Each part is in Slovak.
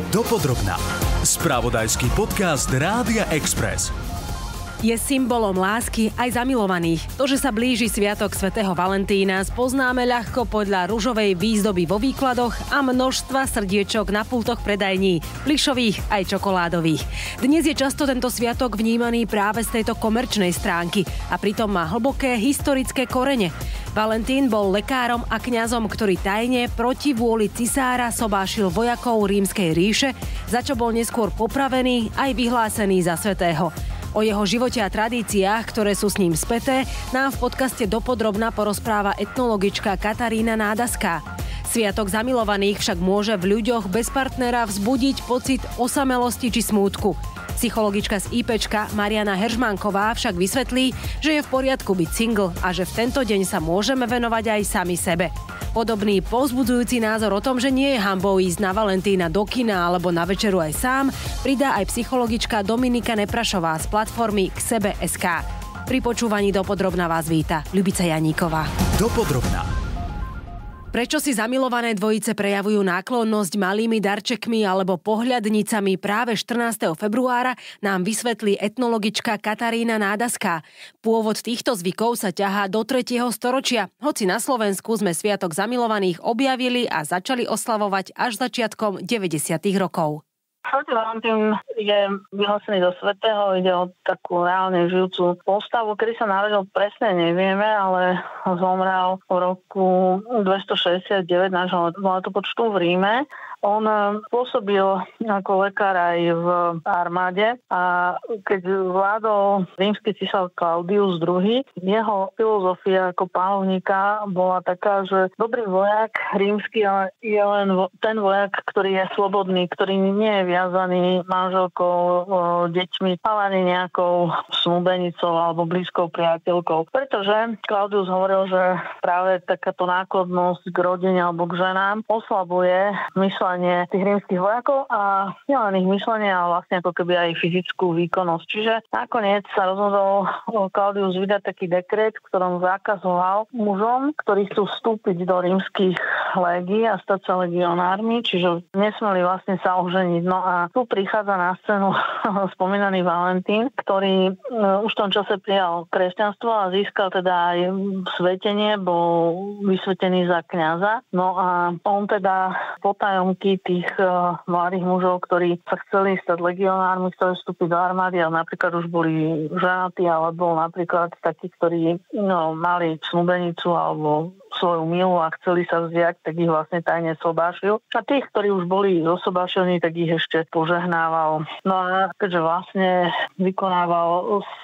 Dopodrobná. Spravodajský podcast Rádia Express. Je symbolom lásky aj zamilovaných. To, že sa blíži sviatok svätého Valentína, spoznáme ľahko podľa ružovej výzdoby vo výkladoch a množstva srdiečok na pultoch predajní, plyšových aj čokoládových. Dnes je často tento sviatok vnímaný práve z tejto komerčnej stránky a pritom má hlboké historické korene. Valentín bol lekárom a kňazom, ktorý tajne proti vôli cisára sobášil vojakov Rímskej ríše, za čo bol neskôr popravený aj vyhlásený za svätého. O jeho živote a tradíciách, ktoré sú s ním späté, nám v podcaste Dopodrobna porozpráva etnologička Katarína Nádaská. Sviatok zamilovaných však môže v ľuďoch bez partnera vzbudiť pocit osamelosti či smútku. Psychologička z IPčka Mariana Heržmánková však vysvetlí, že je v poriadku byť single a že v tento deň sa môžeme venovať aj sami sebe. Podobný povzbudzujúci názor o tom, že nie je hanbou ísť na Valentína do kina alebo na večeru aj sám, pridá aj psychologička Dominika Neprašová z platformy Ksebe.sk. Pri počúvaní Dopodrobna vás víta Ľubica Janíková. Dopodrobná. Prečo si zamilované dvojice prejavujú náklonnosť malými darčekmi alebo pohľadnicami práve 14. februára, nám vysvetlí etnologička Katarína Nádaská. Pôvod týchto zvykov sa ťahá do 3. storočia, hoci na Slovensku sme sviatok zamilovaných objavili a začali oslavovať až začiatkom 90. rokov. Svätý Valentín je vyhlásený do svätého, ide o takú reálne žijúcu postavu, kedy sa narodil presne nevieme, ale zomrel v roku 269 nášho letopočtu v Ríme. On pôsobil ako lekár aj v armáde a keď vládol rímsky císar Claudius II, jeho filozofia ako panovníka bola taká, že dobrý vojak rímsky je len ten vojak, ktorý je slobodný, ktorý nie je viazaný manželkou, deťmi, ale ani nejakou snúbenicou alebo blízkou priateľkou. Pretože Claudius hovoril, že práve takáto náklonnosť k rodine alebo k ženám oslabuje myslenie tých rímskych vojakov a nielen ich myslenie, ale vlastne ako keby aj fyzickú výkonnosť. Čiže nakoniec sa rozhodol Claudius vydať taký dekret, v ktorom zakazoval mužom, ktorí chcú vstúpiť do rímskych légií a stať sa legionármi, čiže nesmeli vlastne sa oženiť. No a tu prichádza na scénu spomínaný Valentín, ktorý už v tom čase prijal kresťanstvo a získal teda aj svetenie, bol vysvetený za kňaza. No a on teda potajomky tých mladých mužov, ktorí sa chceli stať legionármi, chceli vstúpiť do armády, ale napríklad už boli ženatí, alebo napríklad takí, ktorí mali snúbenicu alebo svoju milu a chceli sa vziať, tak ich vlastne tajne sobášil. A tých, ktorí už boli zosobášení, tak ich ešte požehnával. No a keďže vlastne vykonával z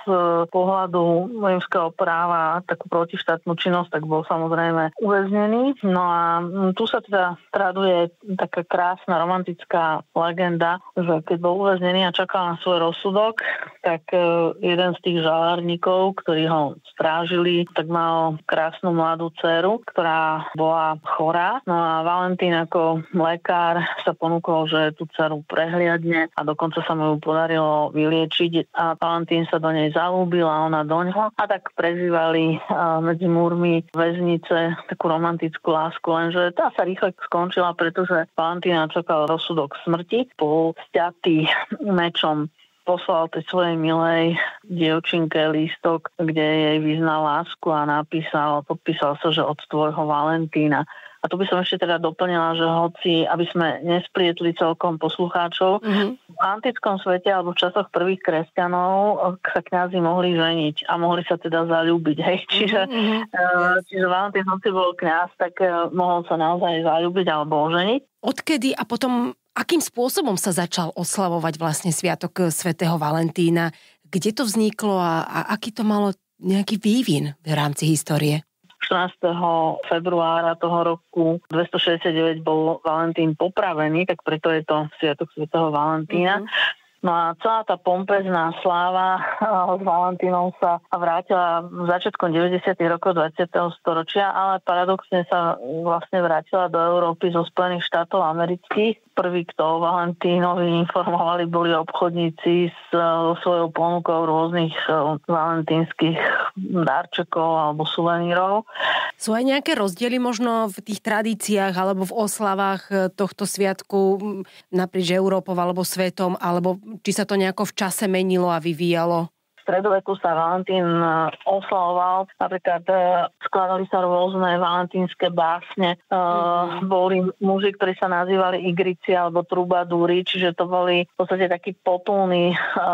pohľadu rímskeho práva takú protištátnu činnosť, tak bol samozrejme uväznený. No a tu sa teda traduje taká krásna romantická legenda, že keď bol uväznený a čakal na svoj rozsudok, tak jeden z tých žalárnikov, ktorí ho strážili, tak mal krásnu mladú dceru, ktorá bola chorá. No a Valentín ako lekár sa ponúkol, že tú dceru prehliadne a dokonca sa mu ju podarilo vyliečiť a Valentín sa do nej zalúbil a ona do ňoho. A tak prežívali medzi múrmi väznice takú romantickú lásku, lenže tá sa rýchle skončila, pretože Valentína čakal rozsudok smrti. Bol sťatý mečom, poslal tej svojej milej dievčinke lístok, kde jej vyznal lásku a podpísal sa, že od tvojho Valentína. A tu by som ešte teda doplnila, že hoci, aby sme nesplietli celkom poslucháčov, v antickom svete alebo v časoch prvých kresťanov sa kňazi mohli ženiť a mohli sa teda zaľúbiť. Hej. Čiže Valentín, hoci bol kňaz, tak mohol sa naozaj zaľúbiť alebo oženiť. Odkedy a potom akým spôsobom sa začal oslavovať vlastne sviatok svätého Valentína? Kde to vzniklo a aký to malo nejaký vývin v rámci histórie? 14. februára toho roku 269 bol Valentín popravený, tak preto je to sviatok svätého Valentína. No a celá tá pompezná sláva s Valentínom sa vrátila začiatkom 90. rokov 20. storočia, ale paradoxne sa vlastne vrátila do Európy zo Spojených štátov amerických. Prvý, kto o Valentínovi informovali, boli obchodníci so svojou ponukou rôznych valentínskych darčekov alebo suvenírov. Sú aj nejaké rozdiely možno v tých tradíciách alebo v oslavách tohto sviatku naprieč Európou alebo svetom, alebo či sa to nejako v čase menilo a vyvíjalo? V stredoveku sa Valentín oslavoval, napríklad skladali sa rôzne valentínske básne. Boli muži, ktorí sa nazývali igrici alebo trubadúri, čiže to boli v podstate takí potulní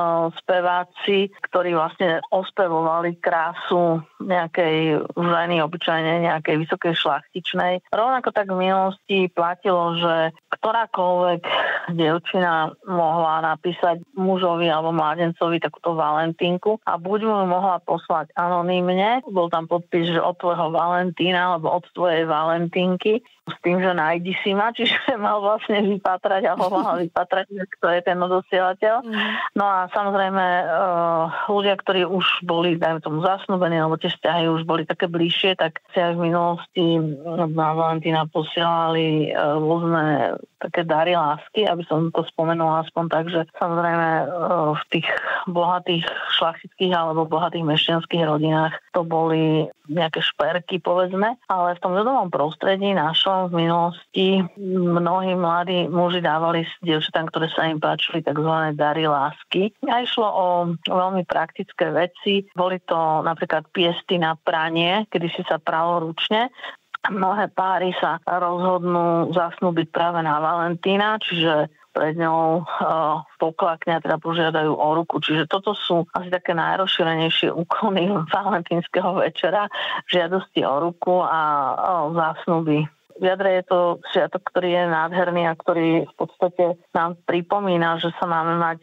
speváci, ktorí vlastne ospevovali krásu nejakej ženy, obyčajne nejakej vysokej šlachtičnej. Rovnako tak v minulosti platilo, že ktorákoľvek dievčina mohla napísať mužovi alebo mládencovi takúto valentínku a buď mu mohla poslať anonymne, bol tam podpis, že od tvojho Valentína alebo od tvojej Valentínky, s tým, že nájdi si ma, čiže mal vlastne vypatrať alebo mal vypatrať, kto je ten odosielateľ. No a samozrejme ľudia, ktorí už boli, dajme tomu, zasnúbení, alebo tie vzťahy už boli také bližšie, tak si aj v minulosti na Valentína posielali rôzne také dary lásky, aby som to spomenula aspoň tak, že samozrejme v tých bohatých šlachtických alebo bohatých mešťanských rodinách to boli nejaké šperky, povedzme, ale v tom ľudovom prostredí našom v minulosti mnohí mladí muži dávali dievčatám, ktoré sa im páčili, tzv. Dary lásky. A išlo o veľmi praktické veci. Boli to napríklad piesty na pranie, kedy si sa pralo ručne. Mnohé páry sa rozhodnú zasnúbiť práve na Valentína, čiže pred ňou poklakne a teda požiadajú o ruku. Čiže toto sú asi také najrozšírenejšie úkony valentínskeho večera, žiadosti o ruku a zasnúby. V jadre je to sviatok, ktorý je nádherný a ktorý v podstate nám pripomína, že sa máme mať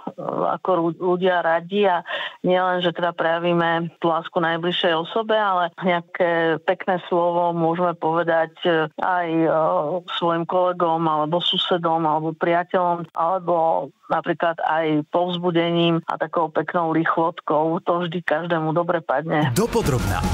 ako ľudia radi a nielen, že teda prejavíme tú lásku najbližšej osobe, ale nejaké pekné slovo môžeme povedať aj svojim kolegom alebo susedom alebo priateľom alebo napríklad aj povzbudením a takou peknou lichvotkou. To vždy každému dobre padne. Dopodrobná.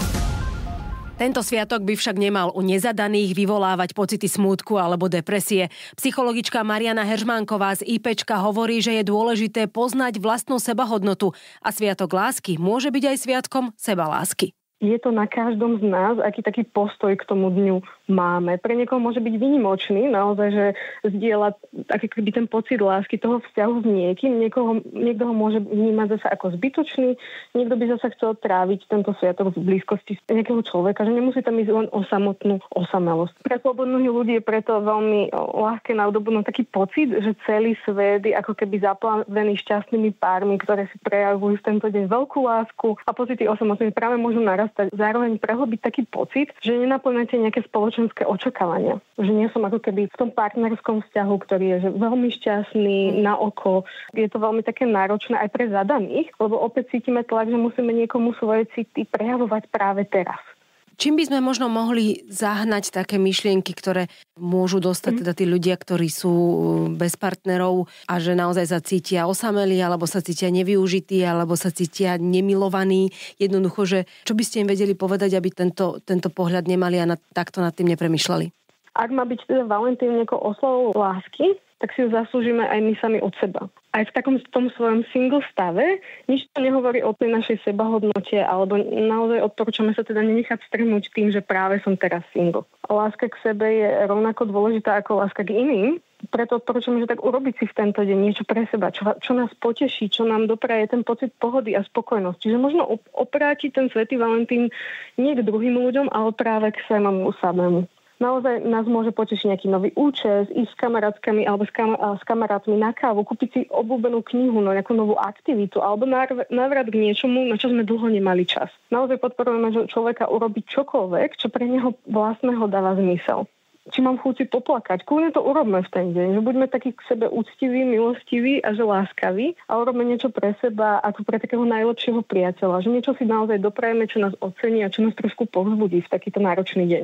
Tento sviatok by však nemal u nezadaných vyvolávať pocity smútku alebo depresie. Psychologička Mariana Heržmánková z IPčka hovorí, že je dôležité poznať vlastnú sebahodnotu a sviatok lásky môže byť aj sviatkom sebalásky. Je to na každom z nás, aký taký postoj k tomu dňu máme. Pre niekoho môže byť výnimočný, naozaj, že zdieľa aký keby ten pocit lásky toho vzťahu s niekým. Niekto ho môže vnímať zase ako zbytočný, niekto by zase chcel tráviť tento sviatok v blízkosti nejakého človeka, že nemusí tam ísť len o samotnú osamelosť. Pre slobodných ľudí je preto veľmi ľahké nadobudnúť taký pocit, že celý svet je ako keby zaplavený šťastnými pármi, ktoré si prejavujú v tento deň veľkú lásku a pocity osamotnosti práve môžu narastať. Zároveň prehlbiť taký pocit, že nenaplňate nejaké spoločenské očakávania. Že nie som ako keby v tom partnerskom vzťahu, ktorý je že veľmi šťastný na oko. Je to veľmi také náročné aj pre zadaných, lebo opäť cítime tlak, že musíme niekomu svoje city prejavovať práve teraz. Čím by sme možno mohli zahnať také myšlienky, ktoré môžu dostať teda tí ľudia, ktorí sú bez partnerov a že naozaj sa cítia osamelí, alebo sa cítia nevyužití, alebo sa cítia nemilovaní. Jednoducho, že čo by ste im vedeli povedať, aby tento pohľad nemali a takto nad tým nepremýšľali? Ak má byť teda Valentín nejakou oslavou lásky, tak si ju zaslúžime aj my sami od seba. Aj v tom svojom single stave nič to nehovorí o tej našej sebahodnote, alebo naozaj odporúčame sa teda nenechať strhnúť tým, že práve som teraz single. Láska k sebe je rovnako dôležitá ako láska k iným, preto odporúčame, že tak urobiť si v tento deň niečo pre seba, čo nás poteší, čo nám dopraje ten pocit pohody a spokojnosť. Čiže možno oprátiť ten svätý Valentín nie k druhým ľuďom, ale práve k samému samému. Naozaj nás môže potešiť nejaký nový účes, ísť s kamarátkami alebo s kamarátmi na kávu, kúpiť si obľúbenú knihu, nejakú novú aktivitu alebo návrat k niečomu, na čo sme dlho nemali čas. Naozaj podporujeme človeka urobiť čokoľvek, čo pre neho vlastného dáva zmysel. Či mám chuť si poplakať, kľudne to urobme v ten deň, že buďme takí k sebe úctiví, milostiví a že láskaví a urobme niečo pre seba ako pre takého najlepšieho priateľa, že niečo si naozaj doprajeme, čo nás ocení a čo nás trošku povzbudí v takýto náročný deň.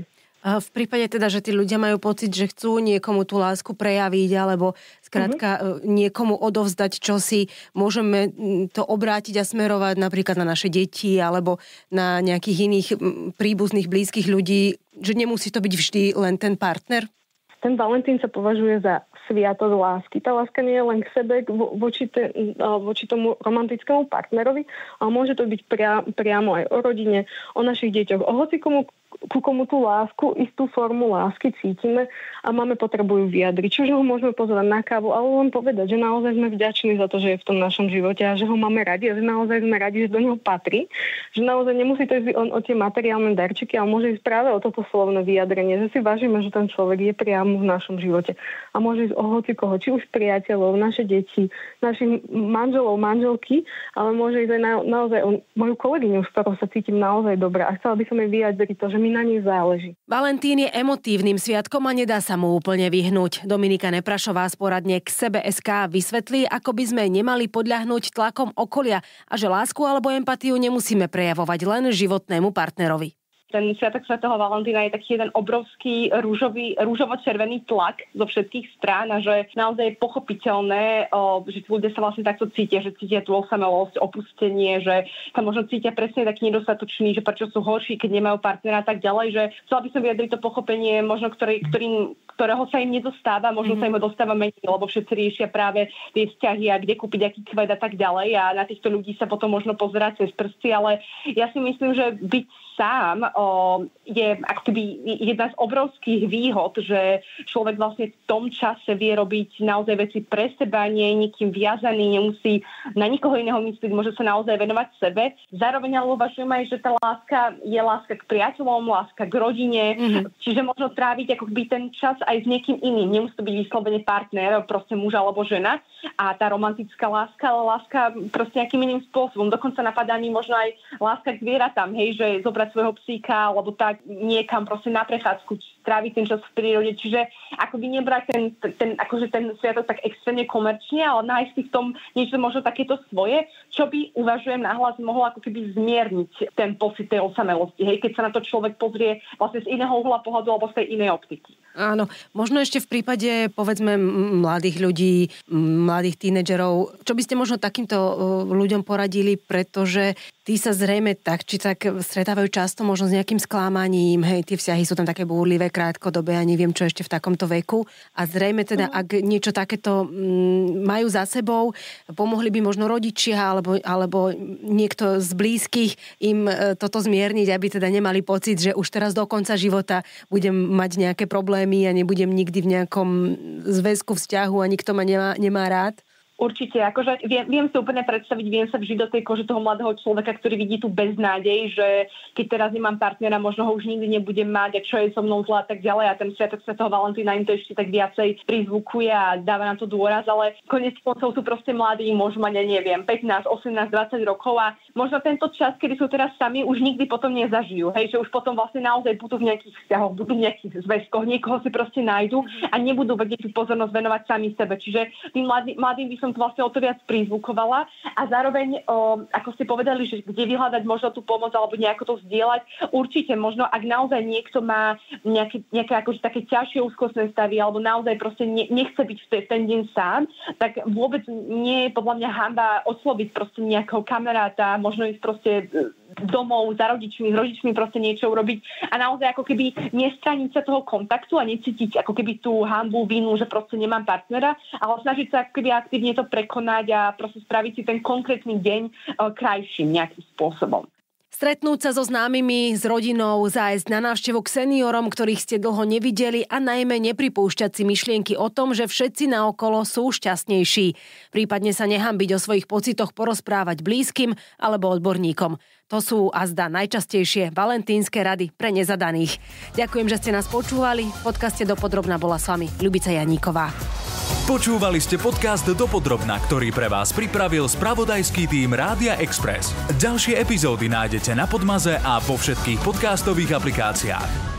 V prípade teda, že tí ľudia majú pocit, že chcú niekomu tú lásku prejaviť alebo skrátka niekomu odovzdať čosi, môžeme to obrátiť a smerovať napríklad na naše deti alebo na nejakých iných príbuzných, blízkych ľudí, že nemusí to byť vždy len ten partner? Ten Valentín sa považuje za sviatok lásky. Tá láska nie je len k sebe, voči tomu romantickému partnerovi, ale môže to byť priamo aj o rodine, o našich deťoch, o hocikomu, ku komu tú lásku, istú formu lásky cítime a máme potrebu ju vyjadriť. Čiže ho môžeme pozvať na kávu, ale len povedať, že naozaj sme vďační za to, že je v tom našom živote a že ho máme radi a že naozaj sme radi, že do neho patrí. Že naozaj nemusí to ísť o tie materiálne darčeky, ale môže ísť práve o toto slovné vyjadrenie, že si vážime, že ten človek je priamo v našom živote. A môže ísť o hocikoho, či už priateľov, naše deti, našich manželov, manželky, ale môže ísť aj naozaj o moju kolegyňu, s ktorou sa cítim naozaj dobre a chcela by som jej vyjadriť to, že mi na nej záleží. Valentín je emotívnym sviatkom a nedá sa mu úplne vyhnúť. Dominika Neprašová z poradne K sebe.sk vysvetlí, ako by sme nemali podľahnúť tlakom okolia a že lásku alebo empatiu nemusíme prejavovať len životnému partnerovi. Ten sviatok svätého Valentína je taký jeden obrovský rúžovo-červený tlak zo všetkých strán a že naozaj je pochopiteľné, že ľudia sa vlastne takto cítia, že cítia tú osamelosť, opustenie, že sa možno cítia presne taký nedostatočný, že prečo sú horší, keď nemajú partnera a tak ďalej, že chcela by som vyjadriť to pochopenie, možno ktorého sa im nedostáva, možno sa im ho dostáva menej, lebo všetci riešia práve tie vzťahy a kde kúpiť aký kvet a tak ďalej a na týchto ľudí sa potom možno pozerať cez prsty, ale ja si myslím, že byť sám je akoby jedna z obrovských výhod, že človek vlastne v tom čase vie robiť naozaj veci pre seba, nie je nikým viazaný, nemusí na nikoho iného myslieť, môže sa naozaj venovať sebe. Zároveň ale uvažujem aj, že tá láska je láska k priateľom, láska k rodine, čiže možno tráviť akoby ten čas aj s niekým iným. Nemusí to byť vyslovene partner, proste muž alebo žena a tá romantická láska, ale láska proste nejakým iným spôsobom. Dokonca napadá mi možno aj láska k zvieratám, hej, že zobrať svojho psíka alebo tak niekam proste na prechádzku, tráviť ten čas v prírode. Čiže akoby nebrať ten sviatok tak extrémne komerčne, ale nájsť si v tom niečo možno takéto svoje, čo by, uvažujem nahlas, mohlo ako keby zmierniť ten pocit tej osamelosti. Hej, keď sa na to človek pozrie vlastne z iného uhla pohľadu alebo z tej inej optiky. Áno, možno ešte v prípade, povedzme, mladých ľudí, mladých tínedžerov, čo by ste možno takýmto ľuďom poradili, pretože tí sa zrejme tak či tak stretávajú často možno s nejakým sklamaním, hej, tie vzťahy sú tam také búrlivé, krátkodobé a neviem čo ešte v takomto veku a zrejme teda, ak niečo takéto majú za sebou, pomohli by možno rodičia alebo niekto z blízkych im toto zmierniť, aby teda nemali pocit, že už teraz do konca života budem mať nejaké problémy a nebudem nikdy v nejakom zväzku, vzťahu a nikto ma nemá rád? Určite, akože viem si úplne predstaviť, viem sa vžiť do tej kože toho mladého človeka, ktorý vidí tú beznádej, že keď teraz nemám partnera, možno ho už nikdy nebudem mať a čo je so mnou zlá a tak ďalej a ten sviatok svätého Valentína im to ešte tak viacej prizvukuje a dáva na to dôraz, ale koniec koncov sú proste mladí, môžu mať, ja neviem, 15, 18, 20 rokov a možno tento čas, kedy sú teraz sami, už nikdy potom nezažijú, hej, že už potom vlastne naozaj budú v nejakých vzťahoch, budú v nejakých zväzkoch, niekoho si proste nájdu a nebudú vedieť pozornosť venovať sami sebe. Čiže tým mladým by som to vlastne o to viac prizvukovala a zároveň, ako ste povedali, že kde vyhľadať možno tú pomoc alebo nejako to zdieľať, určite možno, ak naozaj niekto má nejaké akože také ťažšie úzkostné stavy alebo naozaj proste nechce byť v ten deň sám, tak vôbec nie je podľa mňa hanba osloviť proste nejakého kamaráta, možno ísť proste domov za rodičmi, s rodičmi proste niečo urobiť a naozaj ako keby nestraniť sa toho kontaktu a necítiť ako keby tú hanbu, vinu, že proste nemám partnera, ale snažiť sa ako keby aktívne to prekonať a proste spraviť si ten konkrétny deň krajším nejakým spôsobom. Stretnúť sa so známymi, s rodinou, zájsť na návštevu k seniorom, ktorých ste dlho nevideli a najmä nepripúšťať si myšlienky o tom, že všetci naokolo sú šťastnejší. Prípadne sa nehanbiť o svojich pocitoch porozprávať blízkym alebo odborníkom. To sú azda najčastejšie valentínske rady pre nezadaných. Ďakujem, že ste nás počúvali. V podcaste Dopodrobna bola s vami Ľubica Janíková. Počúvali ste podcast Dopodrobna, ktorý pre vás pripravil spravodajský tím Rádia Express. Ďalšie epizódy nájdete na Podmaze a vo všetkých podcastových aplikáciách.